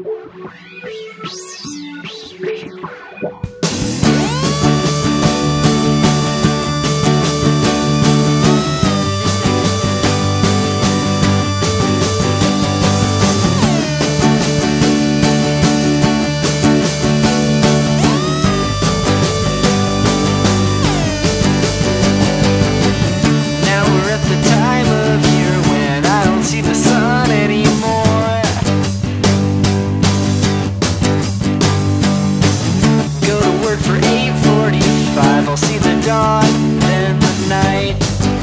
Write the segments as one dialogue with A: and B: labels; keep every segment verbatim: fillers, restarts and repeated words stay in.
A: I'll see the dawn, then the night,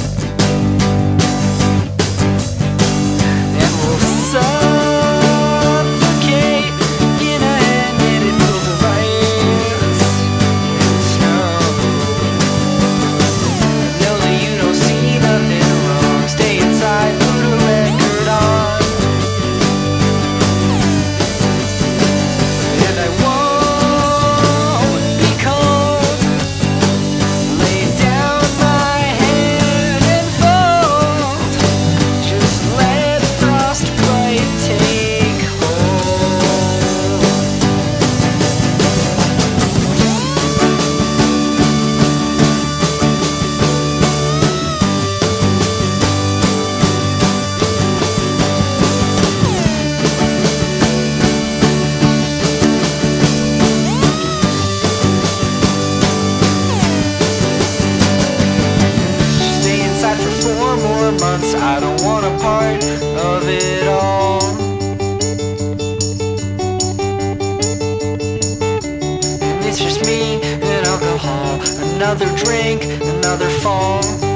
A: and we'll suffocate in a hand-knitted quilt of ice and snow. Know that you don't see nothing wrong. Stay inside, put a record on, and I won't be cold. Four more months, I don't want a part of it all. And it's just me and alcohol, another drink, another fall.